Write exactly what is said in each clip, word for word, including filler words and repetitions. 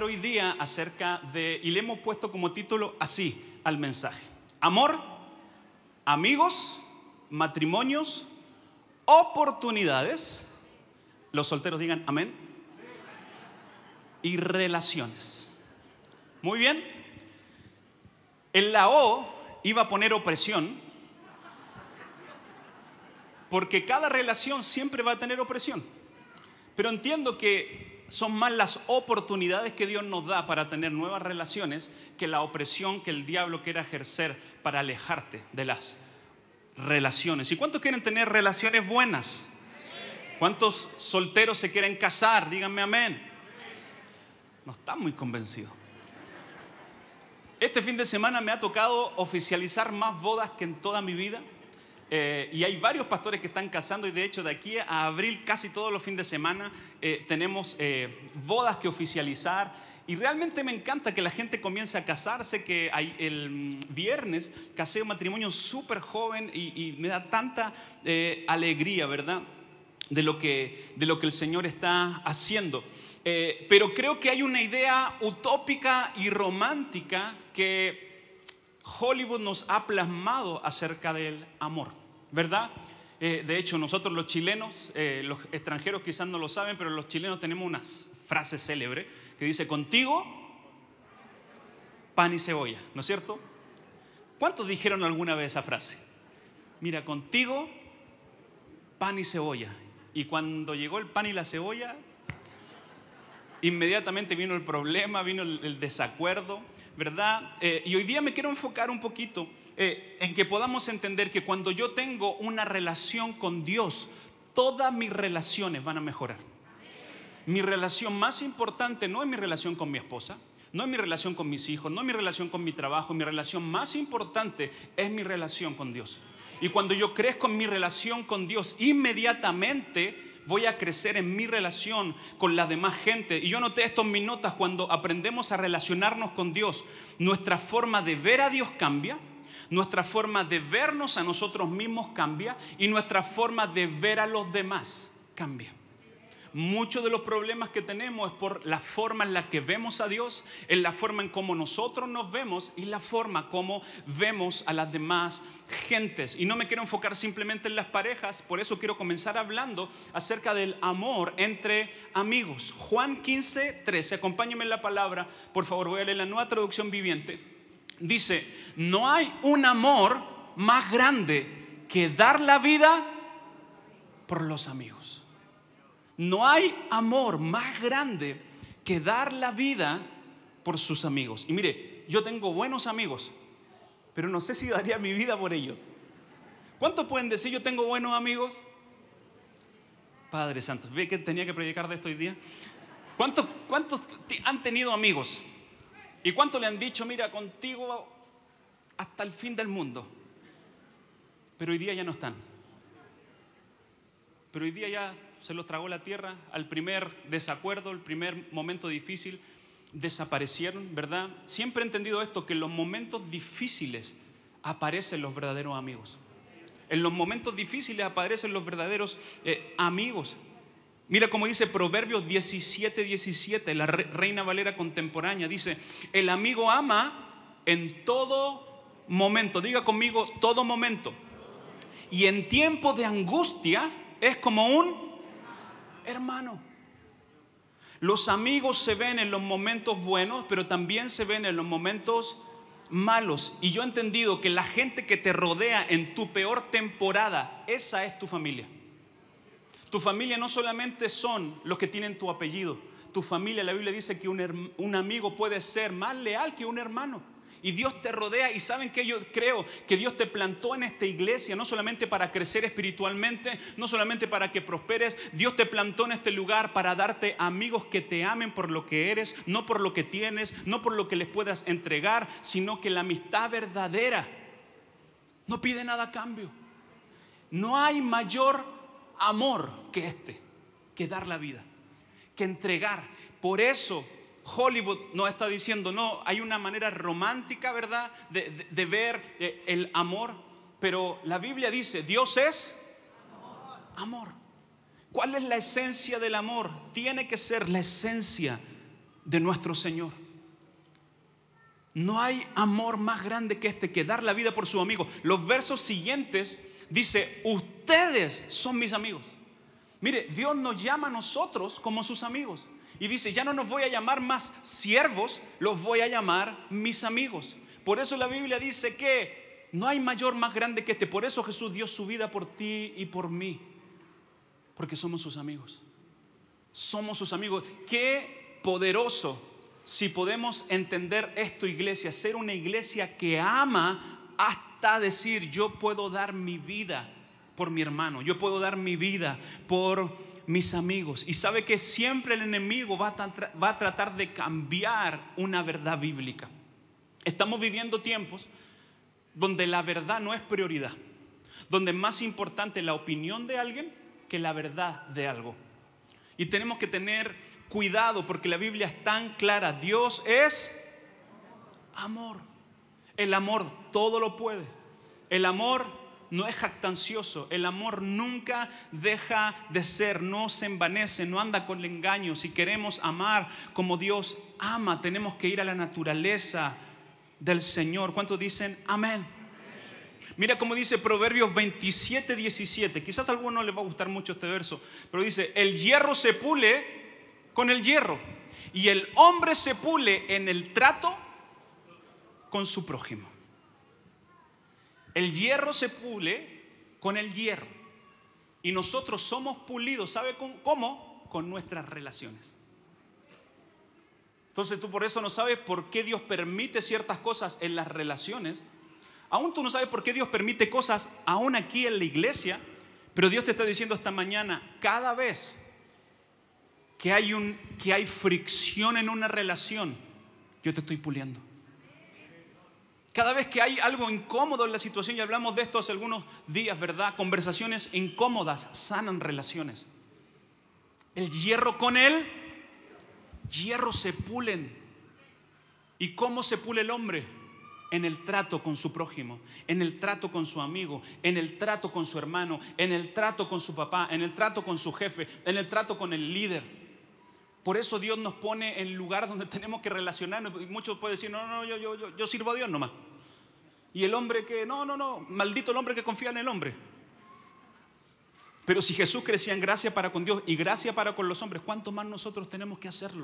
hoy día acerca de, y le hemos puesto como título así al mensaje: amor, amigos, matrimonios, oportunidades. Los solteros digan amén. Y relaciones. Muy bien. En la O iba a poner opresión, porque cada relación siempre va a tener opresión. Pero entiendo que son más las oportunidades que Dios nos da para tener nuevas relaciones que la opresión que el diablo quiere ejercer para alejarte de las relaciones. ¿Y cuántos quieren tener relaciones buenas? ¿Cuántos solteros se quieren casar? Díganme amén. No están muy convencidos. Este fin de semana me ha tocado oficializar más bodas que en toda mi vida. Eh, y hay varios pastores que están casando, y de hecho de aquí a abril casi todos los fines de semana eh, tenemos eh, bodas que oficializar. Y realmente me encanta que la gente comience a casarse, que hay, el viernes casé un matrimonio súper joven y, y me da tanta eh, alegría, ¿verdad? De lo que, de lo que el Señor está haciendo. Eh, pero creo que hay una idea utópica y romántica que Hollywood nos ha plasmado acerca del amor, ¿verdad? Eh, de hecho, nosotros los chilenos, eh, los extranjeros quizás no lo saben, pero los chilenos tenemos una frase célebre que dice: contigo, pan y cebolla, ¿no es cierto? ¿Cuántos dijeron alguna vez esa frase? Mira, contigo, pan y cebolla. Y cuando llegó el pan y la cebolla, inmediatamente vino el problema, vino el, el desacuerdo, ¿verdad? Eh, y hoy día me quiero enfocar un poquito eh, en que podamos entender que cuando yo tengo una relación con Dios, todas mis relaciones van a mejorar. Mi relación más importante no es mi relación con mi esposa, no es mi relación con mis hijos, no es mi relación con mi trabajo. Mi relación más importante es mi relación con Dios. Y cuando yo crezco en mi relación con Dios, inmediatamente voy a crecer en mi relación con la demás gente. Y yo noté esto en mis notas: cuando aprendemos a relacionarnos con Dios, nuestra forma de ver a Dios cambia, nuestra forma de vernos a nosotros mismos cambia, y nuestra forma de ver a los demás cambia. Muchos de los problemas que tenemos es por la forma en la que vemos a Dios, en la forma en cómo nosotros nos vemos y la forma como vemos a las demás gentes. Y no me quiero enfocar simplemente en las parejas, por eso quiero comenzar hablando acerca del amor entre amigos. Juan quince, trece, acompáñenme en la palabra, por favor, voy a leer la Nueva Traducción Viviente. Dice: no hay un amor más grande que dar la vida por los amigos. No hay amor más grande que dar la vida por sus amigos. Y mire, yo tengo buenos amigos, pero no sé si daría mi vida por ellos. ¿Cuántos pueden decir yo tengo buenos amigos? Padre Santo, ¿ve que tenía que predicar de esto hoy día? ¿Cuántos, cuántos han tenido amigos? ¿Y cuántos le han dicho: mira, contigo hasta el fin del mundo? Pero hoy día ya no están. Pero hoy día ya se los tragó la tierra. Al primer desacuerdo, el primer momento difícil, desaparecieron, ¿verdad? Siempre he entendido esto, que en los momentos difíciles aparecen los verdaderos amigos. En los momentos difíciles aparecen los verdaderos eh, amigos. Mira cómo dice Proverbios diecisiete, diecisiete, la Reina Valera contemporánea. Dice: el amigo ama en todo momento. Diga conmigo: todo momento. Y en tiempo de angustia es como un hermano. Los amigos se ven en los momentos buenos, pero también se ven en los momentos malos. Y yo he entendido que la gente que te rodea en tu peor temporada, esa es tu familia. Tu familia no solamente son los que tienen tu apellido. Tu familia, la Biblia dice que un, un amigo puede ser más leal que un hermano. Y Dios te rodea. Y saben que yo creo que Dios te plantó en esta iglesia no solamente para crecer espiritualmente, no solamente para que prosperes. Dios te plantó en este lugar para darte amigos que te amen por lo que eres, no por lo que tienes, no por lo que les puedas entregar, sino que la amistad verdadera no pide nada a cambio. No hay mayor amor que este, que dar la vida, que entregar. Por eso Hollywood nos está diciendo: no, hay una manera romántica, ¿verdad?, de, de, de ver eh, el amor. Pero la Biblia dice: Dios es amor. amor. ¿Cuál es la esencia del amor? Tiene que ser la esencia de nuestro Señor. No hay amor más grande que este, que dar la vida por su amigo. Los versos siguientes dice: ustedes son mis amigos. Mire, Dios nos llama a nosotros como sus amigos. Y dice: ya no nos voy a llamar más siervos, los voy a llamar mis amigos. Por eso la Biblia dice que no hay mayor más grande que este. Por eso Jesús dio su vida por ti y por mí. Porque somos sus amigos. Somos sus amigos. Qué poderoso si podemos entender esto, iglesia. Ser una iglesia que ama hasta decir: yo puedo dar mi vida por mi hermano, yo puedo dar mi vida por mis amigos. Y sabe que siempre el enemigo va a, va a tratar de cambiar una verdad bíblica. Estamos viviendo tiempos donde la verdad no es prioridad, donde es más importante la opinión de alguien que la verdad de algo. Y tenemos que tener cuidado porque la Biblia es tan clara. Dios es amor. El amor todo lo puede. El amor no es jactancioso. El amor nunca deja de ser, no se envanece, no anda con el engaño. Si queremos amar como Dios ama, tenemos que ir a la naturaleza del Señor. ¿Cuántos dicen amén? Mira cómo dice Proverbios veintisiete, diecisiete. Quizás a algunos no les va a gustar mucho este verso, pero dice: el hierro se pule con el hierro, y el hombre se pule en el trato con su prójimo. El hierro se pule con el hierro, y nosotros somos pulidos, ¿sabe cómo? Con nuestras relaciones. Entonces tú por eso no sabes por qué Dios permite ciertas cosas en las relaciones. Aún tú no sabes por qué Dios permite cosas aún aquí en la iglesia, pero Dios te está diciendo esta mañana: cada vez que hay, un, que hay fricción en una relación, yo te estoy puliendo. Cada vez que hay algo incómodo en la situación, y hablamos de esto hace algunos días, ¿verdad? Conversaciones incómodas sanan relaciones. El hierro con el hierro se pulen. ¿Y cómo se pule el hombre? En el trato con su prójimo, en el trato con su amigo, en el trato con su hermano, en el trato con su papá, en el trato con su jefe, en el trato con el líder. Por eso Dios nos pone en lugares donde tenemos que relacionarnos. Y muchos pueden decir: no, no, yo, yo, yo, yo sirvo a Dios nomás. Y el hombre que, no, no, no, maldito el hombre que confía en el hombre. Pero si Jesús crecía en gracia para con Dios y gracia para con los hombres, ¿cuánto más nosotros tenemos que hacerlo?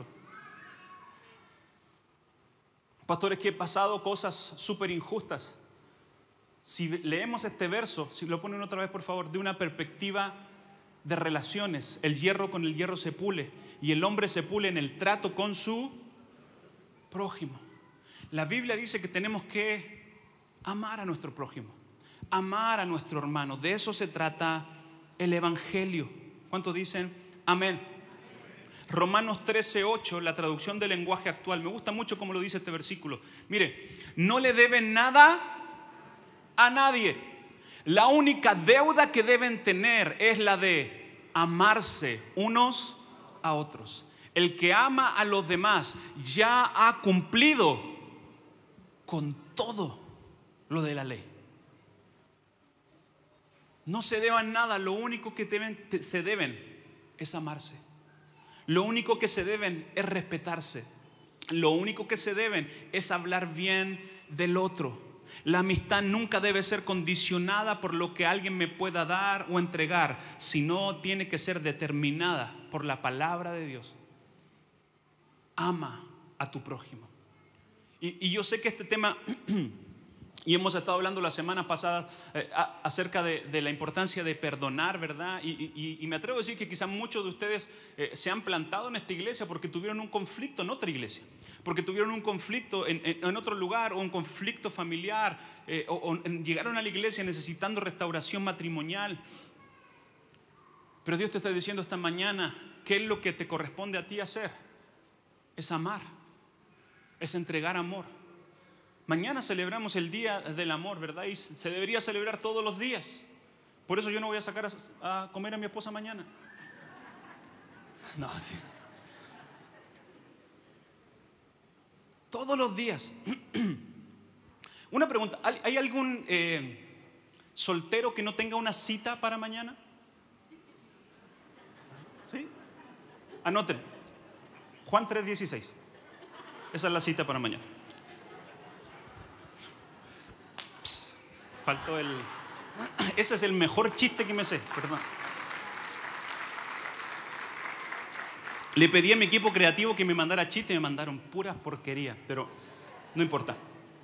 Pastores, que he pasado cosas súper injustas. Si leemos este verso, si lo ponen otra vez por favor, de una perspectiva de relaciones, el hierro con el hierro se pule, y el hombre se pule en el trato con su prójimo. La Biblia dice que tenemos que amar a nuestro prójimo, amar a nuestro hermano. De eso se trata el evangelio. ¿Cuántos dicen amén? Romanos trece, ocho, la traducción del lenguaje actual. Me gusta mucho cómo lo dice este versículo. Mire: no le deben nada a nadie. La única deuda que deben tener es la de amarse unos a otros. El que ama a los demás ya ha cumplido con todo lo de la ley. No se deban nada. Lo único que deben, se deben es amarse. Lo único que se deben es respetarse. Lo único que se deben es hablar bien del otro. La amistad nunca debe ser condicionada por lo que alguien me pueda dar o entregar, sino tiene que ser determinada por la palabra de Dios. Ama a tu prójimo. Y, y yo sé que este tema, y hemos estado hablando la semana pasada eh, a, acerca de, de la importancia de perdonar, ¿verdad? Y, y, y me atrevo a decir que quizás muchos de ustedes eh, se han plantado en esta iglesia porque tuvieron un conflicto en otra iglesia, porque tuvieron un conflicto en, en, en otro lugar, o un conflicto familiar, eh, o, o llegaron a la iglesia necesitando restauración matrimonial. Pero Dios te está diciendo esta mañana: ¿qué es lo que te corresponde a ti hacer? Es amar, es entregar amor. Mañana celebramos el Día del Amor, ¿verdad? Y se debería celebrar todos los días. Por eso yo no voy a sacar a, a comer a mi esposa mañana. No, sí. Todos los días. Una pregunta: ¿hay algún eh, soltero que no tenga una cita para mañana? ¿Sí? Anoten. Juan tres dieciséis. Esa es la cita para mañana. Psst, faltó el... Ese es el mejor chiste que me sé, perdón. Le pedí a mi equipo creativo que me mandara chistes y me mandaron puras porquerías, pero no importa.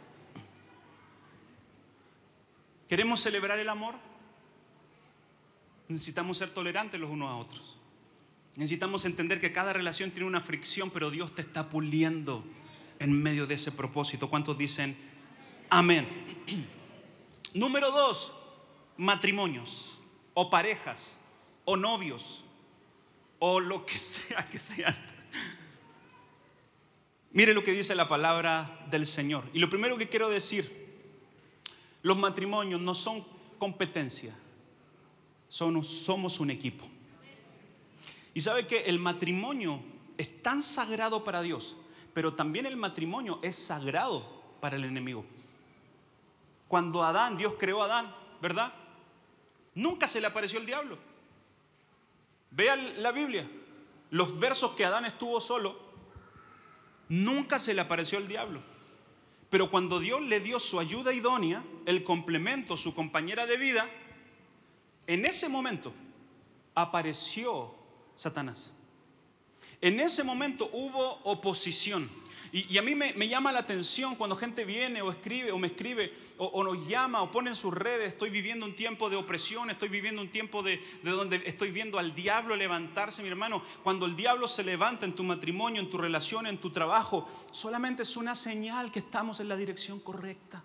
¿Queremos celebrar el amor? Necesitamos ser tolerantes los unos a otros. Necesitamos entender que cada relación tiene una fricción, pero Dios te está puliendo en medio de ese propósito. ¿Cuántos dicen amén? Número dos, matrimonios o parejas o novios o lo que sea que sean. Mire lo que dice la palabra del Señor. Y lo primero que quiero decir, los matrimonios no son competencia, son, somos un equipo. Y sabe que el matrimonio es tan sagrado para Dios, pero también el matrimonio es sagrado para el enemigo. Cuando Adán, Dios creó a Adán, ¿verdad? Nunca se le apareció el diablo. Vean la Biblia, los versos que Adán estuvo solo, nunca se le apareció el diablo. Pero cuando Dios le dio su ayuda idónea, el complemento, su compañera de vida, en ese momento apareció Satanás. En ese momento hubo oposición. Y, y a mí me, me llama la atención cuando gente viene o escribe o me escribe o, o nos llama o pone en sus redes: estoy viviendo un tiempo de opresión, estoy viviendo un tiempo de, de donde estoy viendo al diablo levantarse. Mi hermano, cuando el diablo se levanta en tu matrimonio, en tu relación, en tu trabajo, solamente es una señal que estamos en la dirección correcta.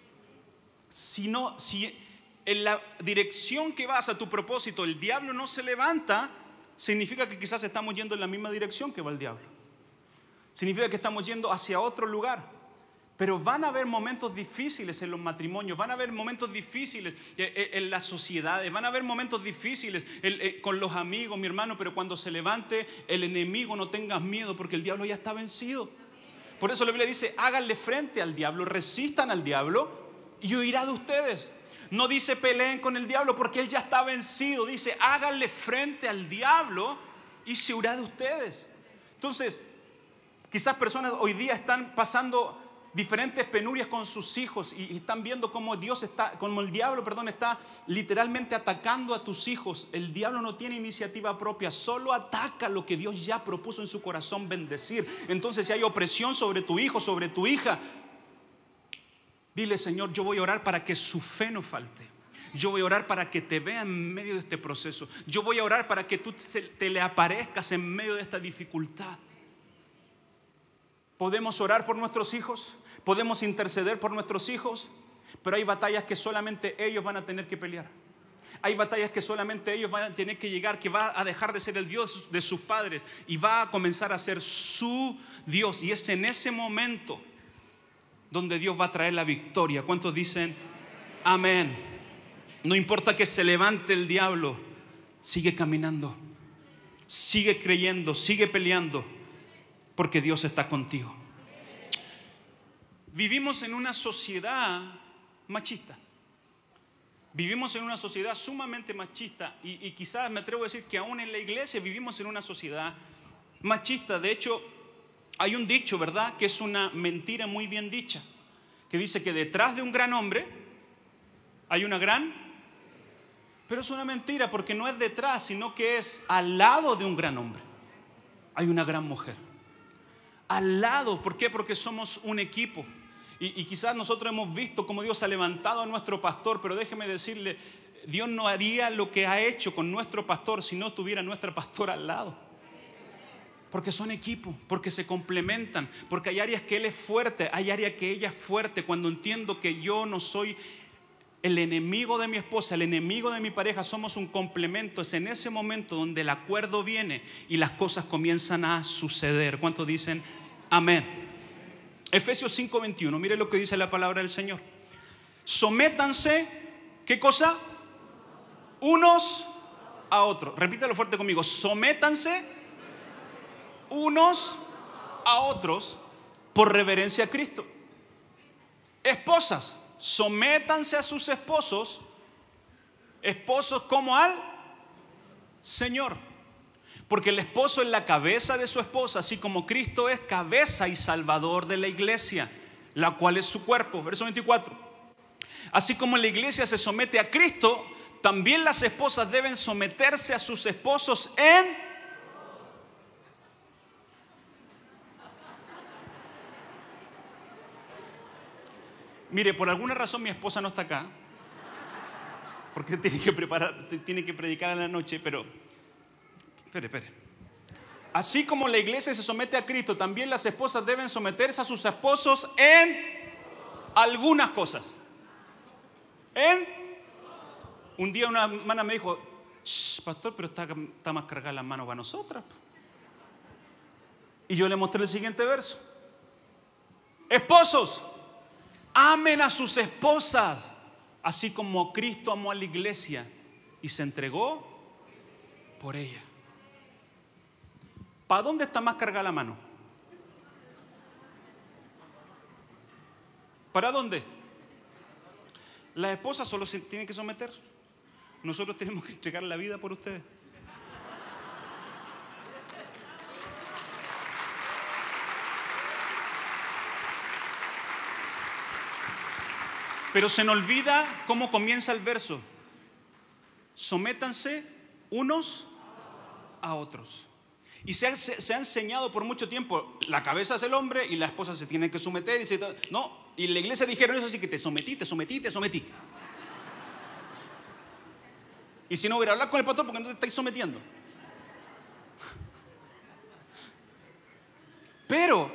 Si no, si en la dirección que vas a tu propósito el diablo no se levanta, significa que quizás estamos yendo en la misma dirección que va el diablo. Significa que estamos yendo hacia otro lugar. Pero van a haber momentos difíciles en los matrimonios, van a haber momentos difíciles en las sociedades, van a haber momentos difíciles con los amigos, mi hermano. Pero cuando se levante el enemigo, no tengas miedo, porque el diablo ya está vencido. Por eso la Biblia dice: háganle frente al diablo, resistan al diablo y huirá de ustedes. No dice peleen con el diablo, porque él ya está vencido. Dice: háganle frente al diablo y se huirá de ustedes. Entonces, quizás personas hoy día están pasando diferentes penurias con sus hijos y están viendo cómo Dios está, como el diablo, perdón, está literalmente atacando a tus hijos. El diablo no tiene iniciativa propia, solo ataca lo que Dios ya propuso en su corazón bendecir. Entonces, si hay opresión sobre tu hijo, sobre tu hija, dile: Señor, yo voy a orar para que su fe no falte. Yo voy a orar para que te vea en medio de este proceso. Yo voy a orar para que tú te le aparezcas en medio de esta dificultad. Podemos orar por nuestros hijos, podemos interceder por nuestros hijos, pero hay batallas que solamente ellos van a tener que pelear. Hay batallas que solamente ellos van a tener que llegar, que va a dejar de ser el Dios de sus padres y va a comenzar a ser su Dios. Y es en ese momento donde Dios va a traer la victoria. ¿Cuántos dicen amén? No importa que se levante el diablo, sigue caminando, sigue creyendo, sigue peleando, porque Dios está contigo. Vivimos en una sociedad machista. Vivimos en una sociedad sumamente machista y, y quizás me atrevo a decir que aún en la iglesia vivimos en una sociedad machista. De hecho, hay un dicho, ¿verdad?, que es una mentira muy bien dicha, que dice que detrás de un gran hombre hay una gran... Pero es una mentira, porque no es detrás, sino que es al lado de un gran hombre hay una gran mujer. Al lado, ¿por qué? Porque somos un equipo. Y, y quizás nosotros hemos visto cómo Dios ha levantado a nuestro pastor, pero déjeme decirle, Dios no haría lo que ha hecho con nuestro pastor si no tuviera nuestra pastora al lado. Porque son equipo, porque se complementan, porque hay áreas que él es fuerte, hay áreas que ella es fuerte. Cuando entiendo que yo no soy el enemigo de mi esposa, el enemigo de mi pareja, somos un complemento, es en ese momento donde el acuerdo viene y las cosas comienzan a suceder. ¿Cuántos dicen amén? Efesios cinco veintiuno, mire lo que dice la palabra del Señor. Sométanse, ¿qué cosa? Unos a otros. Repítelo fuerte conmigo. Sométanse unos a otros por reverencia a Cristo. Esposas, sométanse a sus esposos. Esposos como al Señor. Porque el esposo es la cabeza de su esposa, así como Cristo es cabeza y salvador de la iglesia, la cual es su cuerpo. Verso veinticuatro. Así como la iglesia se somete a Cristo, también las esposas deben someterse a sus esposos en... Mire, por alguna razón mi esposa no está acá, porque tiene que preparar, tiene que predicar en la noche, pero... Espere, espere. Así como la iglesia se somete a Cristo, también las esposas deben someterse a sus esposos en algunas cosas. En un día una hermana me dijo: pastor, pero está, está más cargada la mano para nosotras. Y yo le mostré el siguiente verso: esposos, amen a sus esposas, así como Cristo amó a la iglesia y se entregó por ella. ¿Para dónde está más cargada la mano? ¿Para dónde? Las esposas solo se tienen que someter. Nosotros tenemos que entregar la vida por ustedes. Pero se nos olvida cómo comienza el verso. Sométanse unos a otros. Y se ha, se, se ha enseñado por mucho tiempo: la cabeza es el hombre y la esposa se tiene que someter. Y se, no, y en la iglesia dijeron eso, así que te sometí, te sometí, te sometí. Y si no, hubiera hablar con el pastor porque no te estáis sometiendo. Pero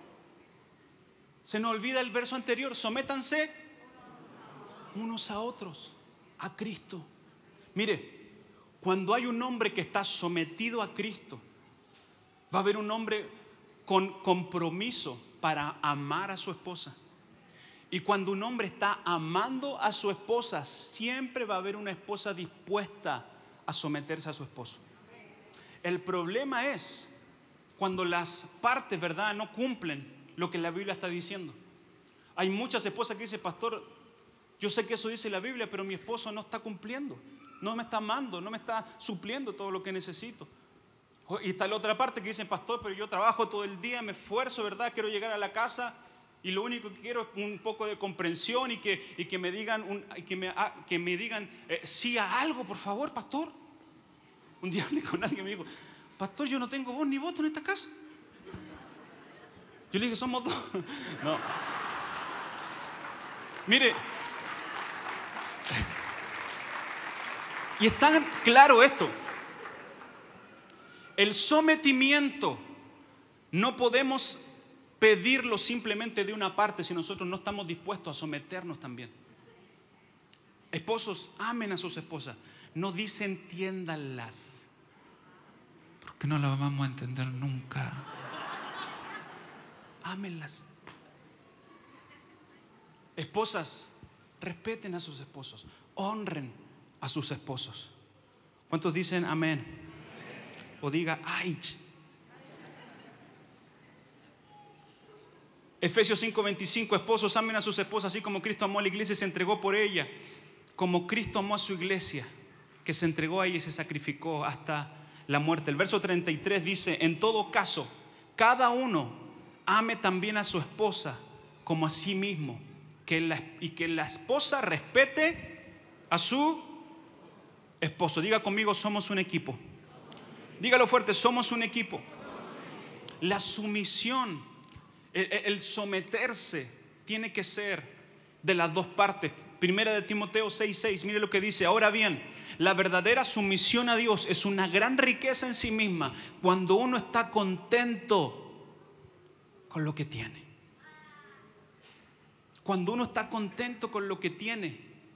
se nos olvida el verso anterior: sométanse unos a otros, a Cristo. Mire, cuando hay un hombre que está sometido a Cristo, va a haber un hombre con compromiso para amar a su esposa. Y cuando un hombre está amando a su esposa, siempre va a haber una esposa dispuesta a someterse a su esposo. El problema es cuando las partes, ¿verdad?, no cumplen lo que la Biblia está diciendo. Hay muchas esposas que dicen: pastor, yo sé que eso dice la Biblia, pero mi esposo no está cumpliendo, no me está amando, no me está supliendo todo lo que necesito. Y está la otra parte que dicen: pastor, pero yo trabajo todo el día, me esfuerzo, ¿verdad? Quiero llegar a la casa y lo único que quiero es un poco de comprensión y que, y que me digan, un, y que me, ah, que me digan eh, sí a algo, por favor, pastor. Un día hablé con alguien y me dijo: pastor, yo no tengo voz ni voto en esta casa. Yo le dije: somos dos. No. Mire, y es tan claro esto. El sometimiento no podemos pedirlo simplemente de una parte si nosotros no estamos dispuestos a someternos también. Esposos, amen a sus esposas. No dice entiéndanlas, porque no las vamos a entender nunca. Ámenlas. Esposas, respeten a sus esposos, honren a sus esposos. ¿Cuántos dicen amén? O diga ay. Efesios cinco veinticinco: esposos, amen a sus esposas así como Cristo amó a la iglesia y se entregó por ella. Como Cristo amó a su iglesia, que se entregó a ella y se sacrificó hasta la muerte. El verso treinta y tres dice: en todo caso, cada uno ame también a su esposa como a sí mismo, que la, y que la esposa respete a su esposo. Diga conmigo: somos un equipo. Dígalo fuerte: somos un equipo. La sumisión, el, el someterse, tiene que ser de las dos partes. Primera de Timoteo seis seis, mire lo que dice: ahora bien, la verdadera sumisión a Dios es una gran riqueza en sí misma cuando uno está contento con lo que tiene. Cuando uno está contento con lo que tiene,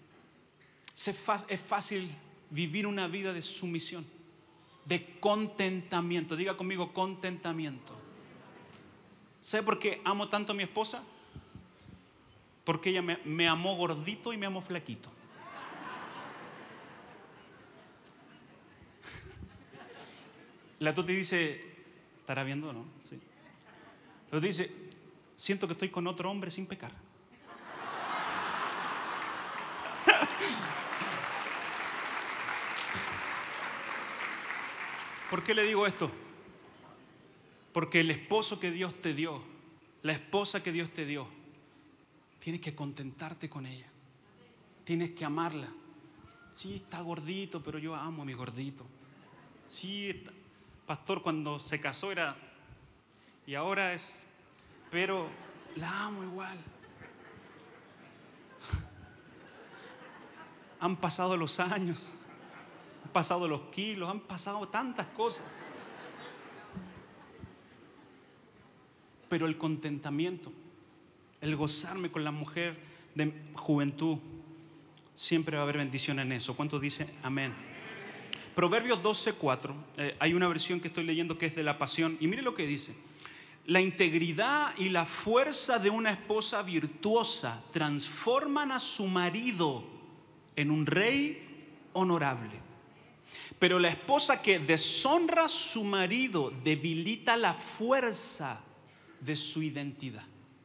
es fácil vivir una vida de sumisión, de contentamiento. Diga conmigo: contentamiento. ¿Sabe por qué amo tanto a mi esposa? Porque ella me, me amó gordito y me amó flaquito. La Toti dice, estará viendo, ¿no? Sí. La Toti dice: siento que estoy con otro hombre sin pecar. ¿Por qué le digo esto? Porque el esposo que Dios te dio, la esposa que Dios te dio, tienes que contentarte con ella. Tienes que amarla. Sí, está gordito, pero yo amo a mi gordito. Sí, está, pastor, cuando se casó era, y ahora es, pero la amo igual. Han pasado los años, han pasado los kilos, han pasado tantas cosas. Pero el contentamiento, el gozarme con la mujer de juventud, siempre va a haber bendición en eso. ¿Cuántos dicen amén? Proverbios doce cuatro, eh, hay una versión que estoy leyendo que es de la Pasión, y mire lo que dice: la integridad y la fuerza de una esposa virtuosa transforman a su marido en un rey honorable, pero la esposa que deshonra a su marido debilita la fuerza de su identidad.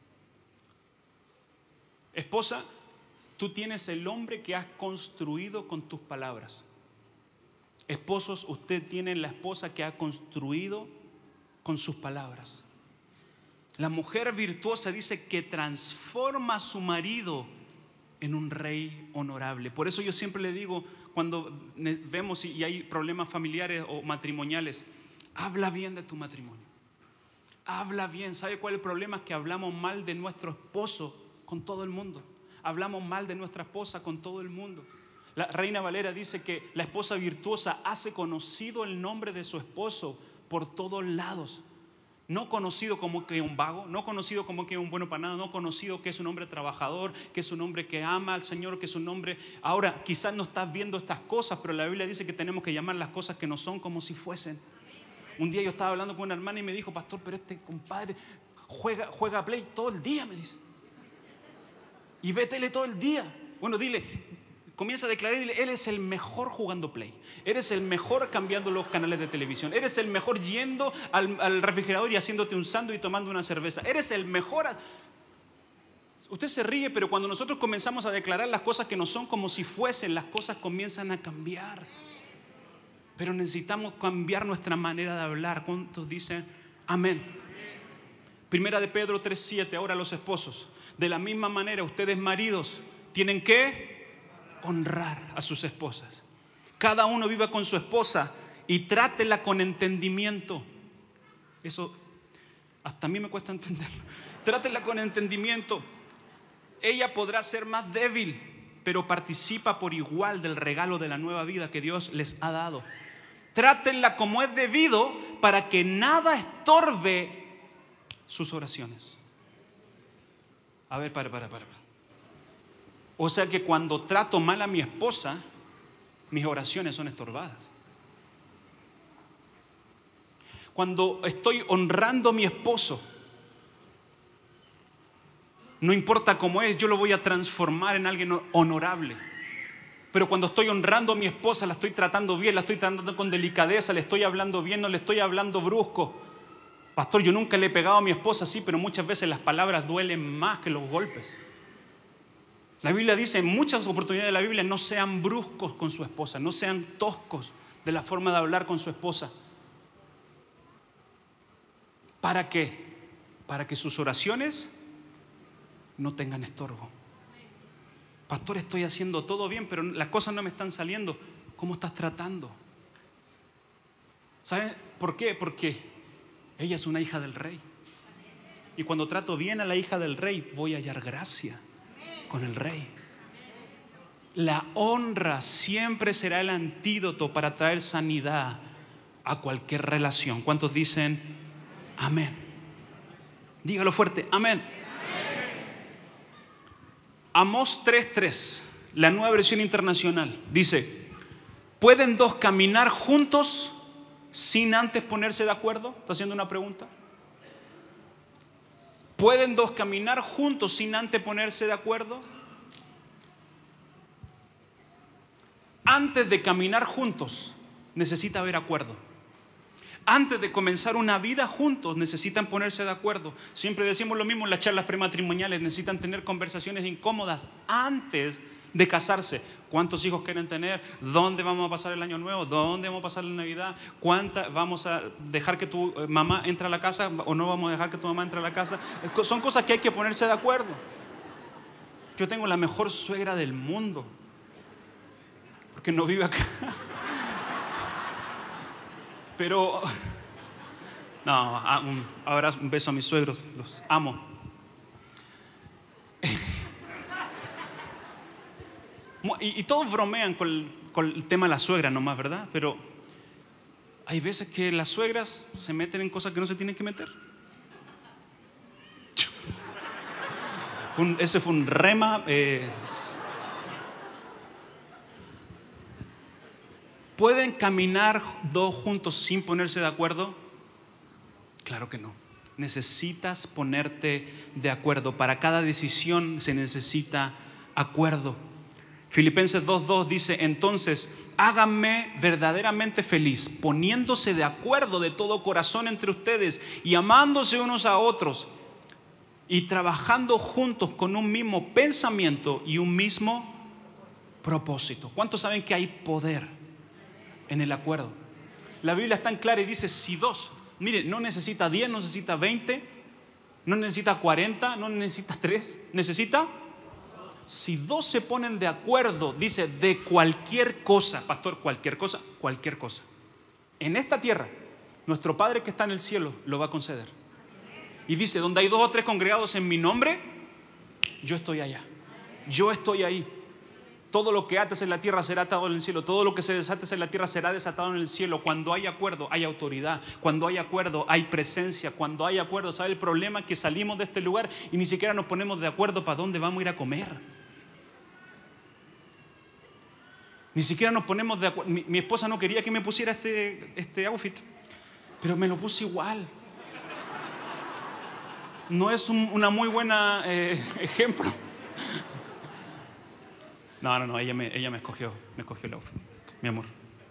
Esposa, tú tienes el hombre que has construido con tus palabras. Esposos, usted tiene la esposa que ha construido con sus palabras. La mujer virtuosa dice que transforma a su marido en un rey honorable. Por eso yo siempre le digo, cuando vemos y hay problemas familiares o matrimoniales, habla bien de tu matrimonio. Habla bien. ¿Sabe cuál es el problema? Es que hablamos mal de nuestro esposo con todo el mundo. Hablamos mal de nuestra esposa con todo el mundo. La Reina Valera dice que la esposa virtuosa hace conocido el nombre de su esposo por todos lados. No conocido como que un vago, no conocido como que un bueno para nada, no conocido que es un hombre trabajador, que es un hombre que ama al Señor, que es un hombre... Ahora, quizás no estás viendo estas cosas, pero la Biblia dice que tenemos que llamar las cosas que no son como si fuesen. Un día yo estaba hablando con una hermana y me dijo: pastor, pero este compadre juega, juega Play todo el día, me dice, y ve tele todo el día. Bueno, dile, comienza a declarar, dile: él es el mejor jugando Play, eres el mejor cambiando los canales de televisión, eres el mejor yendo al, al refrigerador y haciéndote un sándwich y tomando una cerveza, eres el mejor. Usted se ríe, pero cuando nosotros comenzamos a declarar las cosas que no son como si fuesen, las cosas comienzan a cambiar. Pero necesitamos cambiar nuestra manera de hablar. ¿Cuántos dicen amén? Primera de Pedro tres siete. Ahora los esposos, de la misma manera ustedes maridos tienen que honrar a sus esposas. Cada uno viva con su esposa y trátela con entendimiento. Eso hasta a mí me cuesta entenderlo. Trátela con entendimiento. Ella podrá ser más débil, pero participa por igual del regalo de la nueva vida que Dios les ha dado. Trátenla como es debido, para que nada estorbe sus oraciones. A ver, para, para, para. O sea que cuando trato mal a mi esposa, mis oraciones son estorbadas. Cuando estoy honrando a mi esposo, no importa cómo es, yo lo voy a transformar en alguien honorable. Pero cuando estoy honrando a mi esposa, la estoy tratando bien, la estoy tratando con delicadeza, le estoy hablando bien, no le estoy hablando brusco. Pastor, yo nunca le he pegado a mi esposa, sí, pero muchas veces las palabras duelen más que los golpes. La Biblia dice, en muchas oportunidades de la Biblia, no sean bruscos con su esposa, no sean toscos de la forma de hablar con su esposa. ¿Para qué? Para que sus oraciones no tengan estorbo. Pastor, estoy haciendo todo bien, pero las cosas no me están saliendo. ¿Cómo estás tratando? ¿Saben por qué? Porque ella es una hija del rey. Y cuando trato bien a la hija del rey, voy a hallar gracia con el rey. La honra siempre será el antídoto para traer sanidad a cualquier relación. ¿Cuántos dicen amén? Dígalo fuerte, amén. Amós tres tres, la nueva versión internacional, dice: ¿pueden dos caminar juntos sin antes ponerse de acuerdo? ¿Está haciendo una pregunta? ¿Pueden dos caminar juntos sin antes ponerse de acuerdo? Antes de caminar juntos necesita haber acuerdo. Antes de comenzar una vida juntos necesitan ponerse de acuerdo. Siempre decimos lo mismo en las charlas prematrimoniales: necesitan tener conversaciones incómodas antes de casarse. ¿Cuántos hijos quieren tener? ¿Dónde vamos a pasar el año nuevo? ¿Dónde vamos a pasar la Navidad? ¿Cuánta, ¿Vamos a dejar que tu mamá entre a la casa o no vamos a dejar que tu mamá entre a la casa? Son cosas que hay que ponerse de acuerdo. Yo tengo la mejor suegra del mundo, porque no vive acá. Pero, no, un abrazo, un beso a mis suegros, los amo. Y, y todos bromean con el, con el tema de la suegra nomás, ¿verdad? Pero hay veces que las suegras se meten en cosas que no se tienen que meter. Un, ese fue un rema. Eh, ¿Pueden caminar dos juntos sin ponerse de acuerdo? Claro que no. Necesitas ponerte de acuerdo. Para cada decisión se necesita acuerdo. Filipenses dos dos dice: entonces háganme verdaderamente feliz, poniéndose de acuerdo de todo corazón entre ustedes y amándose unos a otros y trabajando juntos con un mismo pensamiento y un mismo propósito. ¿Cuántos saben que hay poder en el acuerdo? La Biblia es tan clara y dice: si dos, mire, no necesita diez, no necesita veinte, no necesita cuarenta, no necesita tres, necesita... Si dos se ponen de acuerdo, dice, de cualquier cosa, pastor, cualquier cosa, cualquier cosa, en esta tierra, nuestro Padre que está en el cielo lo va a conceder. Y dice: donde hay dos o tres congregados en mi nombre, yo estoy allá, yo estoy ahí. Todo lo que ates en la tierra será atado en el cielo, todo lo que se desates en la tierra será desatado en el cielo. Cuando hay acuerdo, hay autoridad. Cuando hay acuerdo, hay presencia. Cuando hay acuerdo, ¿sabe el problema? Que salimos de este lugar y ni siquiera nos ponemos de acuerdo para dónde vamos a ir a comer. Ni siquiera nos ponemos de acuerdo. Mi, mi esposa no quería que me pusiera este, este outfit, pero me lo puse igual. No es un, una muy buena eh, ejemplo. No, no, no, ella me, ella me escogió, me escogió el outfit, mi amor.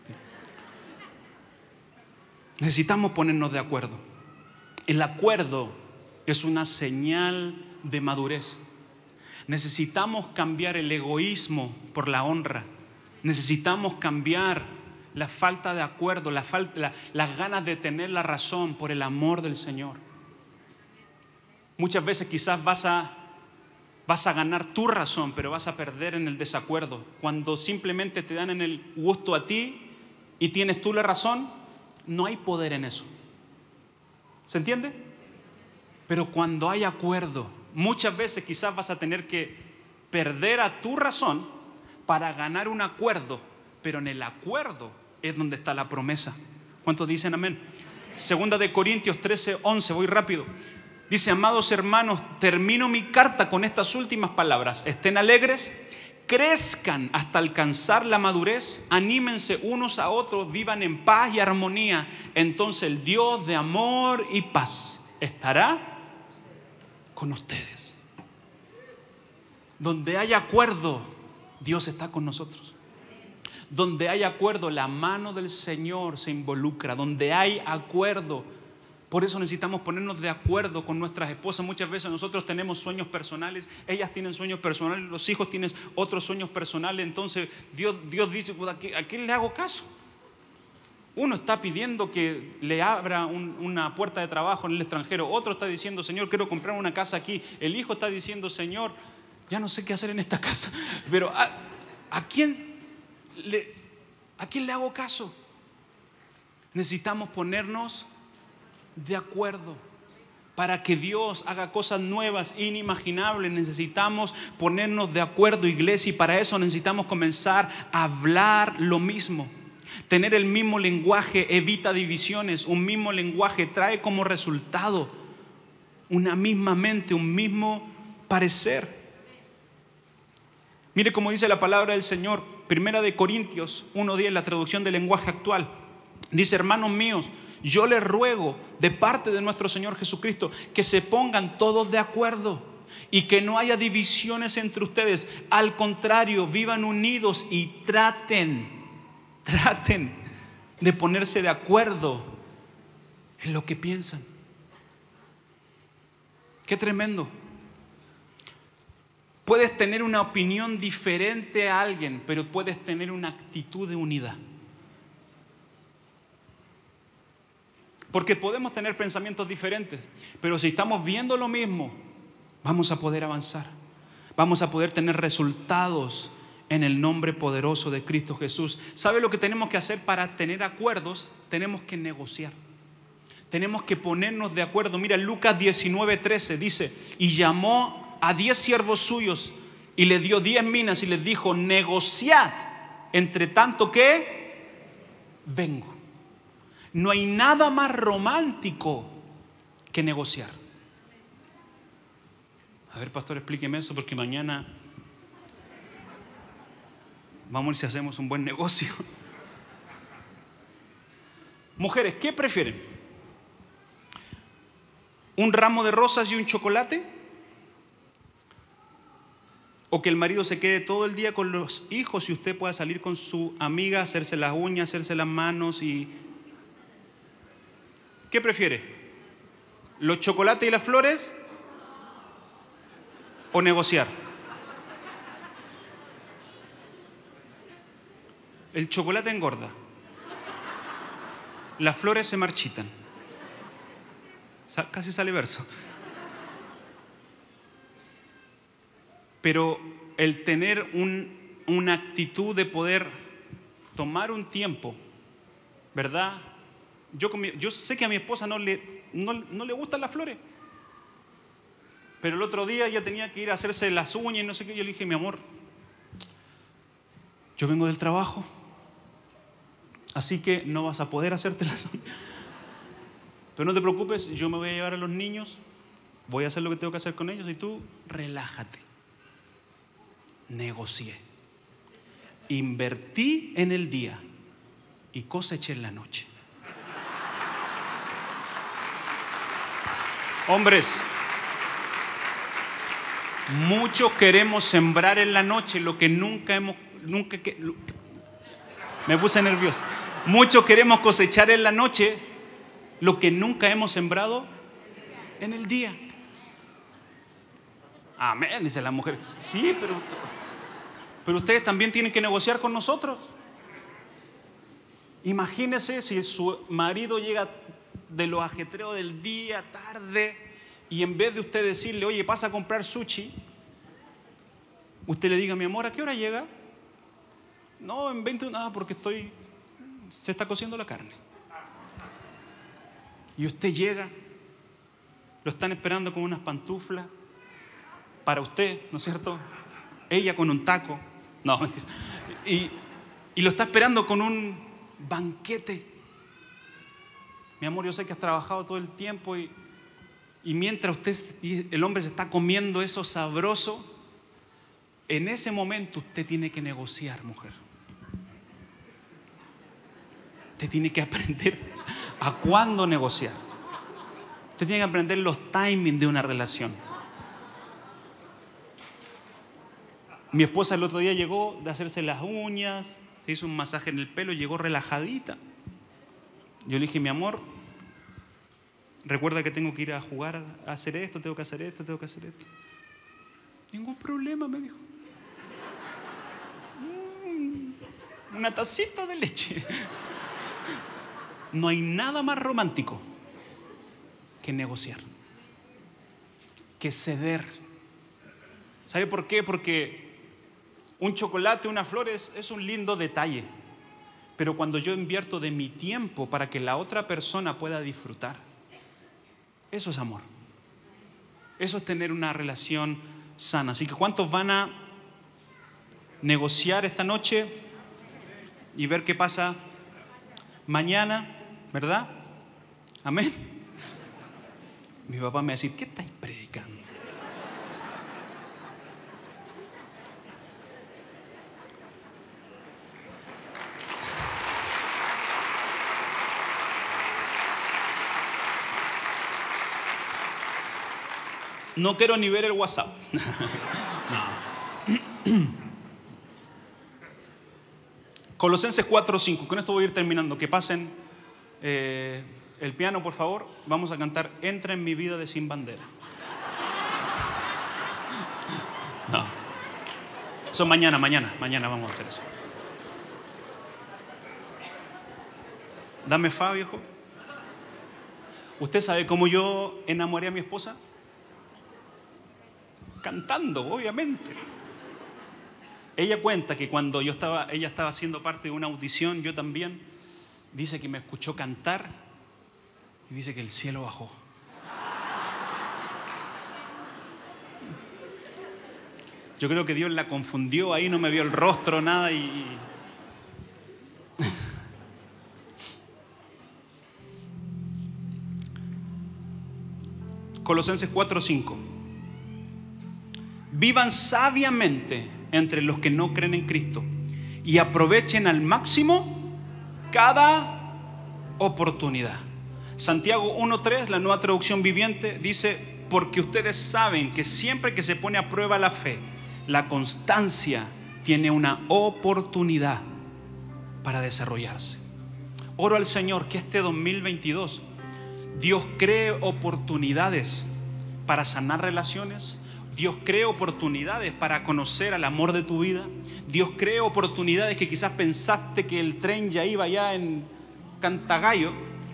Necesitamos ponernos de acuerdo. El acuerdo es una señal de madurez. Necesitamos cambiar el egoísmo por la honra. Necesitamos cambiar la falta de acuerdo, la falta, la, las ganas de tener la razón por el amor del Señor. Muchas veces quizás vas a, vas a ganar tu razón, pero vas a perder en el desacuerdo. Cuando simplemente te dan en el gusto a ti y tienes tú la razón, no hay poder en eso. ¿Se entiende? Pero cuando hay acuerdo, muchas veces quizás vas a tener que perder a tu razón para ganar un acuerdo, pero en el acuerdo es donde está la promesa. ¿Cuántos dicen amén? Segunda de Corintios trece once, voy rápido. Dice: amados hermanos, termino mi carta con estas últimas palabras. Estén alegres, crezcan hasta alcanzar la madurez, anímense unos a otros, vivan en paz y armonía. Entonces el Dios de amor y paz estará con ustedes. Donde hay acuerdo, Dios está con nosotros. Donde hay acuerdo, la mano del Señor se involucra. Donde hay acuerdo, por eso necesitamos ponernos de acuerdo con nuestras esposas. Muchas veces nosotros tenemos sueños personales, ellas tienen sueños personales, los hijos tienen otros sueños personales. Entonces Dios, Dios dice: ¿a quién, ¿a quién le hago caso? Uno está pidiendo que le abra un, una puerta de trabajo en el extranjero. Otro está diciendo: Señor, quiero comprar una casa aquí. El hijo está diciendo: Señor, ya no sé qué hacer en esta casa. Pero ¿a, a, quién, le, ¿a quién le hago caso? Necesitamos ponernos de acuerdo para que Dios haga cosas nuevas, inimaginables. Necesitamos ponernos de acuerdo, iglesia, y para eso necesitamos comenzar a hablar lo mismo. Tener el mismo lenguaje evita divisiones. Un mismo lenguaje trae como resultado una misma mente, un mismo parecer. Mire cómo dice la palabra del Señor, Primera de Corintios uno diez, la traducción del lenguaje actual. Dice: hermanos míos, yo les ruego de parte de nuestro Señor Jesucristo que se pongan todos de acuerdo y que no haya divisiones entre ustedes. Al contrario, vivan unidos y traten, traten de ponerse de acuerdo en lo que piensan. Qué tremendo. Puedes tener una opinión diferente a alguien, pero puedes tener una actitud de unidad. Porque podemos tener pensamientos diferentes, pero si estamos viendo lo mismo, vamos a poder avanzar. Vamos a poder tener resultados en el nombre poderoso de Cristo Jesús. ¿Sabe lo que tenemos que hacer para tener acuerdos? Tenemos que negociar. Tenemos que ponernos de acuerdo. Mira, Lucas diecinueve trece dice: y llamó a diez siervos suyos y le dio diez minas y les dijo: negociad, entre tanto que vengo. No hay nada más romántico que negociar. A ver, pastor, explíqueme eso, porque mañana vamos a ver si hacemos un buen negocio. Mujeres, ¿qué prefieren? ¿Un ramo de rosas y un chocolate? ¿O que el marido se quede todo el día con los hijos y usted pueda salir con su amiga, hacerse las uñas, hacerse las manos y... ¿Qué prefiere? ¿Los chocolates y las flores? ¿O negociar? El chocolate engorda. Las flores se marchitan. Casi sale verso. Pero el tener un, una actitud de poder tomar un tiempo, ¿verdad? Yo, yo sé que a mi esposa no le, no, no le gustan las flores, pero el otro día ella tenía que ir a hacerse las uñas y no sé qué. Yo le dije: mi amor, yo vengo del trabajo, así que no vas a poder hacerte las uñas, pero no te preocupes, yo me voy a llevar a los niños, voy a hacer lo que tengo que hacer con ellos y tú relájate. Negocié, invertí en el día y coseché en la noche. Hombres, muchos queremos sembrar en la noche lo que nunca hemos, nunca que, lo, me puse nervioso. Muchos queremos cosechar en la noche lo que nunca hemos sembrado en el día. Amén, dice la mujer. Sí, pero, pero ustedes también tienen que negociar con nosotros. Imagínese si su marido llega de los ajetreos del día, tarde, y en vez de usted decirle: oye, pasa a comprar sushi, usted le diga: mi amor, ¿a qué hora llega? No, en veinte, nada, porque estoy, se está cociendo la carne. Y usted llega, lo están esperando con unas pantuflas para usted, ¿no es cierto? Ella con un taco, no, mentira, y, y lo está esperando con un banquete. Mi amor, yo sé que has trabajado todo el tiempo y, y mientras usted, el hombre se está comiendo eso sabroso, en ese momento usted tiene que negociar, mujer. Usted tiene que aprender a cuándo negociar. Usted tiene que aprender los timings de una relación. Mi esposa el otro día llegó de hacerse las uñas, se hizo un masaje en el pelo, llegó relajadita. Yo le dije: mi amor, recuerda que tengo que ir a jugar, a hacer esto, tengo que hacer esto, tengo que hacer esto. Ningún problema, me dijo. Mm, una tacita de leche. No hay nada más romántico que negociar, que ceder. ¿Sabe por qué? Porque un chocolate, una flor es, es un lindo detalle. Pero cuando yo invierto de mi tiempo para que la otra persona pueda disfrutar, eso es amor. Eso es tener una relación sana. Así que ¿cuántos van a negociar esta noche y ver qué pasa mañana? ¿Verdad? Amén. Mi papá me va a decir: ¿qué estáis predicando? No quiero ni ver el WhatsApp. No. Colosenses cuatro cinco. Con esto voy a ir terminando. Que pasen eh, el piano, por favor. Vamos a cantar Entra en mi vida de Sin Bandera. No. Eso mañana, mañana, mañana vamos a hacer eso. Dame fa, viejo. ¿Usted sabe cómo yo enamoré a mi esposa? Cantando, obviamente. Ella cuenta que cuando yo estaba, ella estaba haciendo parte de una audición, yo también, dice que me escuchó cantar y dice que el cielo bajó. Yo creo que Dios la confundió ahí, no me vio el rostro, nada y... Colosenses cuatro cinco. Vivan sabiamente entre los que no creen en Cristo y aprovechen al máximo cada oportunidad. Santiago uno tres, la Nueva Traducción Viviente, dice: porque ustedes saben que siempre que se pone a prueba la fe, la constancia tiene una oportunidad para desarrollarse. Oro al Señor que este dos mil veintidós Dios cree oportunidades para sanar relaciones. Dios cree oportunidades para conocer al amor de tu vida. Dios cree oportunidades que quizás pensaste que el tren ya iba ya en Cantagallo.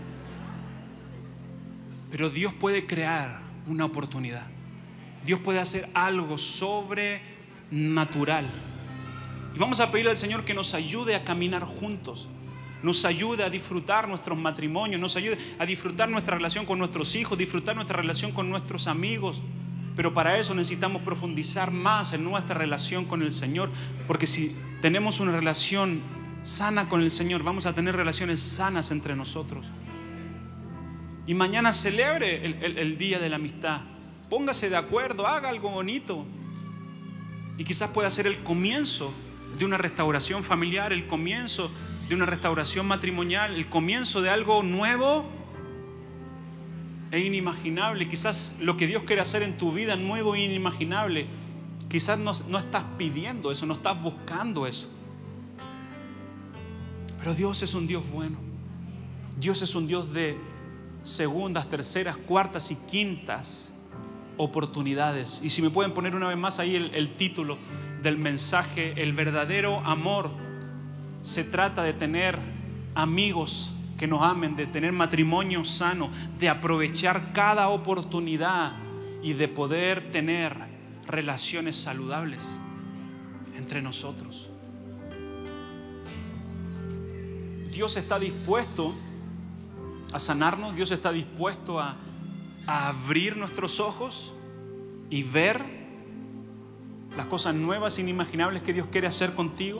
Pero Dios puede crear una oportunidad. Dios puede hacer algo sobrenatural. Y vamos a pedirle al Señor que nos ayude a caminar juntos. Nos ayude a disfrutar nuestros matrimonios, nos ayude a disfrutar nuestra relación con nuestros hijos, disfrutar nuestra relación con nuestros amigos. Pero para eso necesitamos profundizar más en nuestra relación con el Señor, porque si tenemos una relación sana con el Señor, vamos a tener relaciones sanas entre nosotros. Y mañana celebre el, el, el día de la amistad. Póngase de acuerdo, haga algo bonito. Y quizás pueda ser el comienzo de una restauración familiar, el comienzo de una restauración matrimonial, el comienzo de algo nuevo e inimaginable. Quizás lo que Dios quiere hacer en tu vida, nuevo e inimaginable, quizás no, no estás pidiendo eso, no estás buscando eso. Pero Dios es un Dios bueno. Dios es un Dios de segundas, terceras, cuartas y quintas oportunidades. Y si me pueden poner una vez más ahí el, el título del mensaje: el verdadero amor se trata de tener amigos que nos amen, de tener matrimonio sano, de aprovechar cada oportunidad y de poder tener relaciones saludables entre nosotros. Dios está dispuesto a sanarnos. Dios está dispuesto a, a abrir nuestros ojos y ver las cosas nuevas e inimaginables que Dios quiere hacer contigo.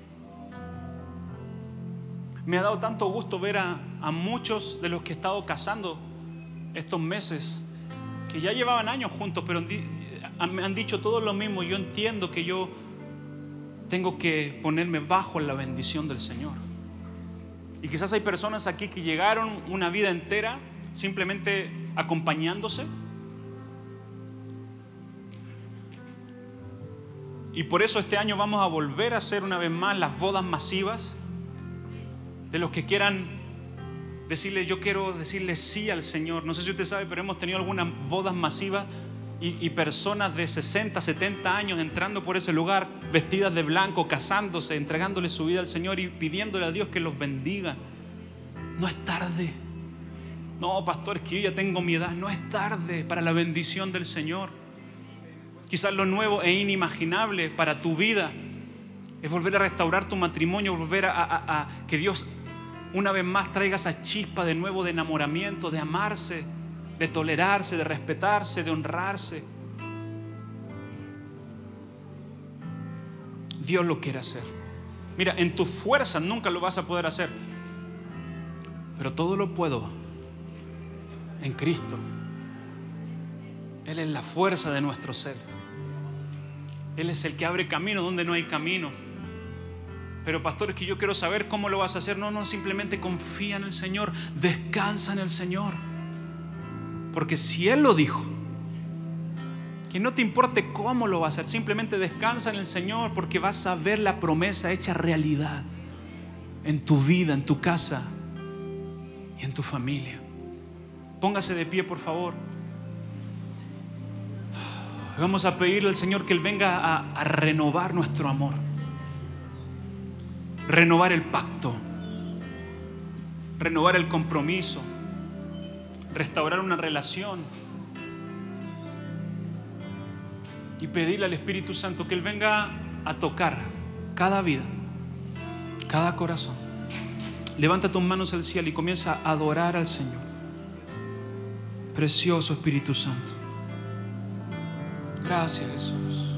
Me ha dado tanto gusto ver a, a muchos de los que he estado casando estos meses, que ya llevaban años juntos, pero me han dicho todo lo mismo. Yo entiendo que yo tengo que ponerme bajo la bendición del Señor. Y quizás hay personas aquí que llegaron una vida entera simplemente acompañándose. Y por eso este año vamos a volver a hacer una vez más las bodas masivas. De los que quieran decirle, yo quiero decirle sí al Señor. No sé si usted sabe, pero hemos tenido algunas bodas masivas y, y personas de sesenta, setenta años entrando por ese lugar vestidas de blanco, casándose, entregándole su vida al Señor y pidiéndole a Dios que los bendiga. No es tarde. No, pastor, es que yo ya tengo mi edad. No es tarde para la bendición del Señor. Quizás lo nuevo e inimaginable para tu vida es volver a restaurar tu matrimonio, volver a, a, a que Dios una vez más traiga esa chispa de nuevo de enamoramiento, de amarse, de tolerarse, de respetarse, de honrarse. Dios lo quiere hacer. Mira, en tu fuerza nunca lo vas a poder hacer, pero todo lo puedo en Cristo. Él es la fuerza de nuestro ser. Él es el que abre camino donde no hay camino. Pero pastor, es que yo quiero saber cómo lo vas a hacer. No, no, simplemente confía en el Señor. Descansa en el Señor. Porque si Él lo dijo, que no te importe cómo lo vas a hacer, simplemente descansa en el Señor, porque vas a ver la promesa hecha realidad en tu vida, en tu casa y en tu familia. Póngase de pie, por favor. Vamos a pedirle al Señor que Él venga a, a renovar nuestro amor, renovar el pacto, renovar el compromiso, restaurar una relación. Y pedirle al Espíritu Santo que Él venga a tocar cada vida, cada corazón. Levanta tus manos al cielo y comienza a adorar al Señor. Precioso Espíritu Santo. Gracias, Jesús.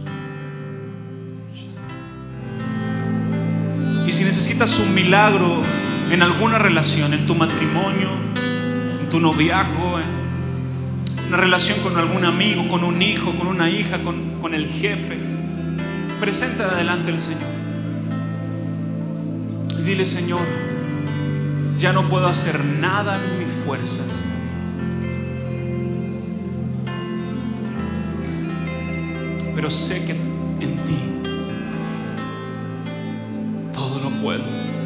Y si necesitas un milagro en alguna relación, en tu matrimonio, en tu noviazgo, en una relación con algún amigo, con un hijo, con una hija, con, con el jefe, presenta delante del Señor y dile: Señor, ya no puedo hacer nada en mis fuerzas, pero sé que en ti todo lo puedo.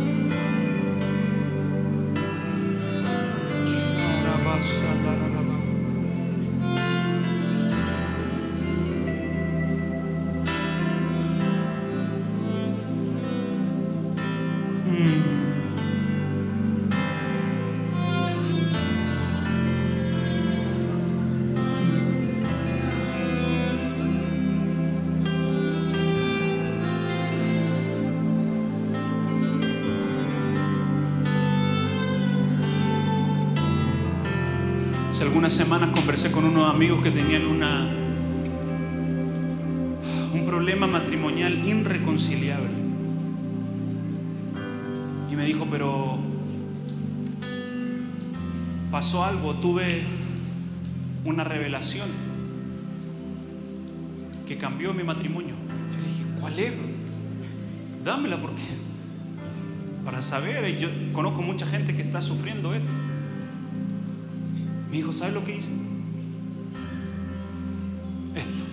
Hace algunas semanas conversé con unos amigos que tenían una, un problema matrimonial irreconciliable. Y me dijo: pero pasó algo, tuve una revelación que cambió mi matrimonio. Yo le dije: ¿cuál es? Dámela, porque para saber. Yo conozco mucha gente que está sufriendo esto. Me dijo: ¿sabes lo que hice? Esto.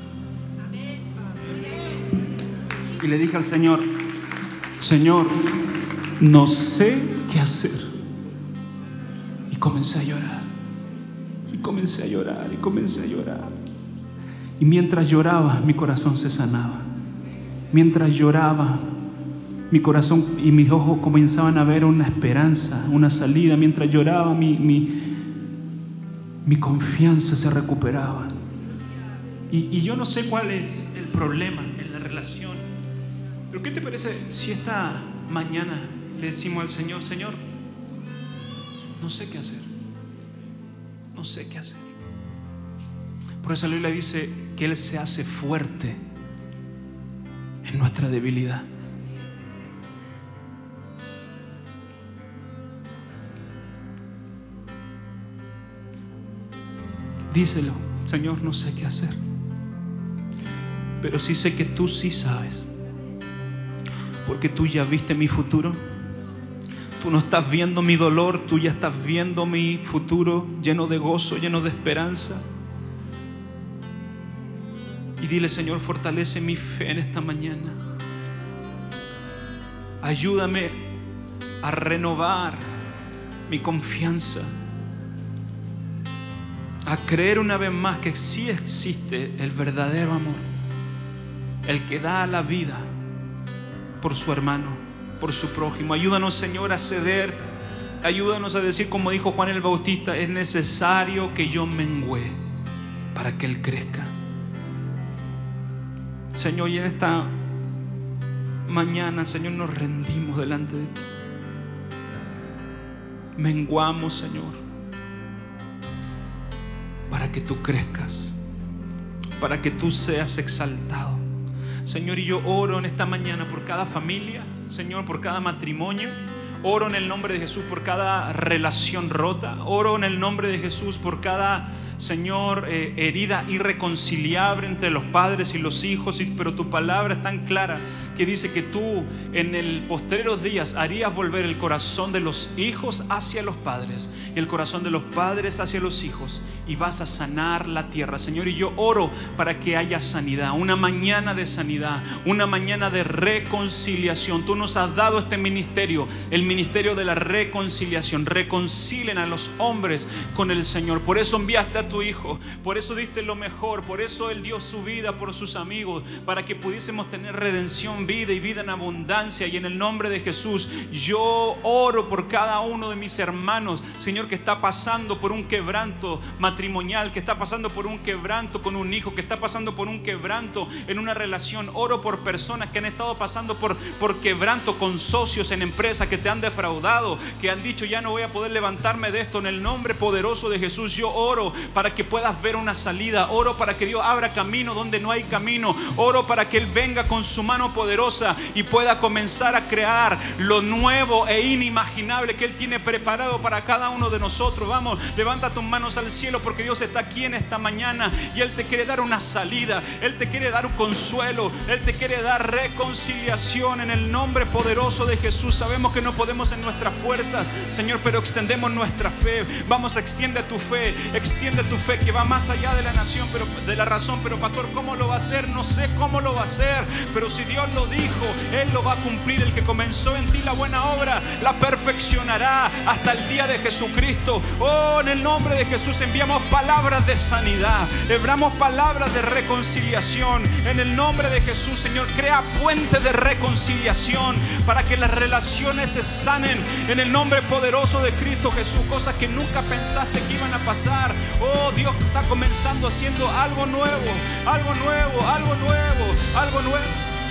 Y le dije al Señor: Señor, no sé qué hacer. Y comencé a llorar. Y comencé a llorar. Y comencé a llorar. Y mientras lloraba, mi corazón se sanaba. Mientras lloraba, mi corazón y mis ojos comenzaban a ver una esperanza, una salida. Mientras lloraba, mi... mi Mi confianza se recuperaba. Y, y yo no sé cuál es el problema en la relación, pero ¿qué te parece si esta mañana le decimos al Señor: Señor, no sé qué hacer, no sé qué hacer? Por eso la Biblia dice que Él se hace fuerte en nuestra debilidad. Díselo: Señor, no sé qué hacer, pero sí sé que tú sí sabes, porque tú ya viste mi futuro. Tú no estás viendo mi dolor, tú ya estás viendo mi futuro lleno de gozo, lleno de esperanza. Y dile: Señor, fortalece mi fe en esta mañana. Ayúdame a renovar mi confianza, a creer una vez más que sí existe el verdadero amor, el que da la vida por su hermano, por su prójimo. Ayúdanos, Señor, a ceder. Ayúdanos a decir, como dijo Juan el Bautista: es necesario que yo mengüe para que Él crezca. Señor, y en esta mañana, Señor, nos rendimos delante de ti. Menguamos, Señor, para que tú crezcas, para que tú seas exaltado. Señor, y yo oro en esta mañana por cada familia, Señor, por cada matrimonio. Oro en el nombre de Jesús por cada relación rota. Oro en el nombre de Jesús por cada, Señor, eh, herida irreconciliable entre los padres y los hijos. Pero tu palabra es tan clara que dice que tú en el postreros días harías volver el corazón de los hijos hacia los padres y el corazón de los padres hacia los hijos, y vas a sanar la tierra, Señor. Y yo oro para que haya sanidad, una mañana de sanidad, una mañana de reconciliación. Tú nos has dado este ministerio, el ministerio de la reconciliación. Reconcilien a los hombres con el Señor. Por eso enviaste a tu tu Hijo. Por eso diste lo mejor. Por eso Él dio su vida por sus amigos, para que pudiésemos tener redención, vida y vida en abundancia. Y en el nombre de Jesús yo oro por cada uno de mis hermanos, Señor, que está pasando por un quebranto matrimonial, que está pasando por un quebranto con un hijo, que está pasando por un quebranto en una relación. Oro por personas que han estado pasando por, por quebranto con socios en empresas que te han defraudado, que han dicho ya no voy a poder levantarme de esto. En el nombre poderoso de Jesús yo oro para que puedas ver una salida. Oro para que Dios abra camino donde no hay camino. Oro para que Él venga con su mano poderosa y pueda comenzar a crear lo nuevo e inimaginable que Él tiene preparado para cada uno de nosotros. Vamos, levanta tus manos al cielo, porque Dios está aquí en esta mañana y Él te quiere dar una salida. Él te quiere dar un consuelo. Él te quiere dar reconciliación en el nombre poderoso de Jesús. Sabemos que no podemos en nuestras fuerzas, Señor, pero extendemos nuestra fe. Vamos, extiende tu fe, extiende tu fe que va más allá de la nación, pero de la razón. Pero pastor, ¿cómo lo va a hacer? No sé cómo lo va a hacer, pero si Dios lo dijo, Él lo va a cumplir. El que comenzó en ti la buena obra la perfeccionará hasta el día de Jesucristo. Oh, en el nombre de Jesús enviamos palabras de sanidad, enviamos palabras de reconciliación. En el nombre de Jesús, Señor, crea puentes de reconciliación para que las relaciones se sanen. En el nombre poderoso de Cristo Jesús, cosas que nunca pensaste que iban a pasar. Oh, Dios está comenzando haciendo algo nuevo, algo nuevo, algo nuevo, algo nuevo.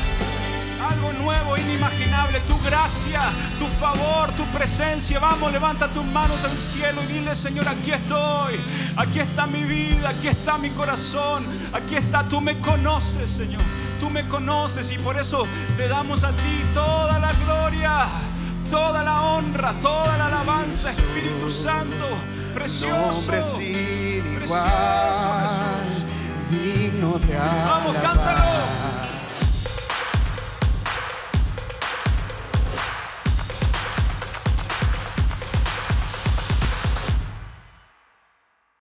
Algo nuevo, inimaginable. Tu gracia, tu favor, tu presencia. Vamos, levanta tus manos al cielo y dile: Señor, aquí estoy. Aquí está mi vida, aquí está mi corazón. Aquí está, tú me conoces, Señor. Tú me conoces y por eso te damos a ti toda la gloria, toda la honra, toda la alabanza, Espíritu Santo. Precioso, precioso Jesús. Digno de alabar. Vamos, cántalo.